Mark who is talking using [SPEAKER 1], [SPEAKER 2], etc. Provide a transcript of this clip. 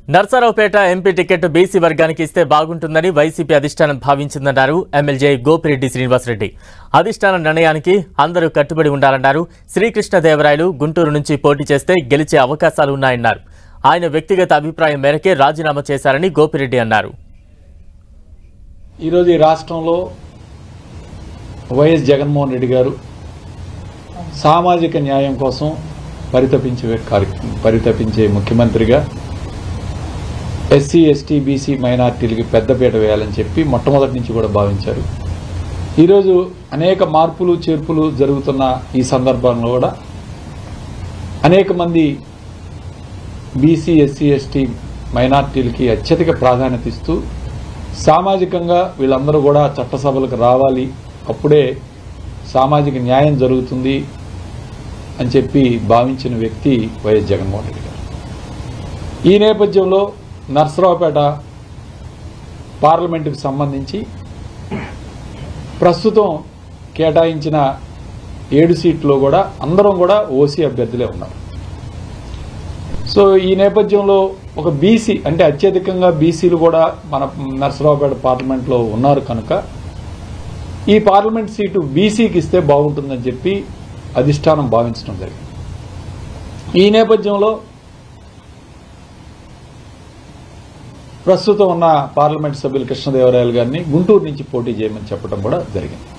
[SPEAKER 1] Narasaraopet MP ticket BC వర్గానికి ఇస్తే బాగుంటుందని వైసీపీ అధిష్టానం భావించిందన్నారు ఎమ్మెల్యే గోపిరెడ్డి శ్రీనివాసరెడ్డి. అధిష్టానం నిర్ణయానికి అందరూ కట్టుబడి ఉండాలన్నారు. శ్రీకృష్ణదేవరాయలు గుంటూరు నుంచి పోటీ చేస్తే గెలిచే అవకాశాలు ఉన్నాయన్నారు. ఆయన వ్యక్తిగత అభిప్రాయం మేరకే రాజీనామా చేశారని గోపిరెడ్డి అన్నారు.
[SPEAKER 2] ఈరోజు ఈ రాష్ట్రంలో వైఎస్ జగన్మోహన్ రెడ్డి గారు సామాజిక న్యాయం కోసం పరితపించే ముఖ్యమంత్రిగా ఎస్సీ ఎస్టీ బీసీ మైనార్టీలకి పెద్దపీట వేయాలని చెప్పి మొట్టమొదటి నుంచి కూడా భావించారు. ఈరోజు అనేక మార్పులు చేర్పులు జరుగుతున్న ఈ సందర్భంలో కూడా అనేక మంది బీసీ ఎస్సీ ఎస్టీ మైనార్టీలకి అత్యధిక ప్రాధాన్యత ఇస్తూ సామాజికంగా వీళ్ళందరూ కూడా చట్టసభలకు రావాలి, అప్పుడే సామాజిక న్యాయం జరుగుతుంది అని చెప్పి భావించిన వ్యక్తి వైఎస్ జగన్మోహన్ రెడ్డి గారు. ఈ నేపథ్యంలో నర్సరావుపేట పార్లమెంటుకు సంబంధించి ప్రస్తుతం కేటాయించిన 7 సీట్లో కూడా అందరం కూడా ఓసీ అభ్యర్థులే ఉన్నారు. సో ఈ నేపథ్యంలో ఒక బీసీ అంటే అత్యధికంగా బీసీలు కూడా మన నర్సరావుపేట పార్లమెంట్లో ఉన్నారు కనుక ఈ పార్లమెంట్ సీటు బీసీకి ఇస్తే బాగుంటుందని చెప్పి అధిష్టానం భావించడం జరిగింది. ఈ నేపథ్యంలో ప్రస్తుతం ఉన్న పార్లమెంట్ సభ్యులు కృష్ణదేవరాయలు గారిని గుంటూరు నుంచి పోటీ చేయమని చెప్పడం కూడా జరిగింది.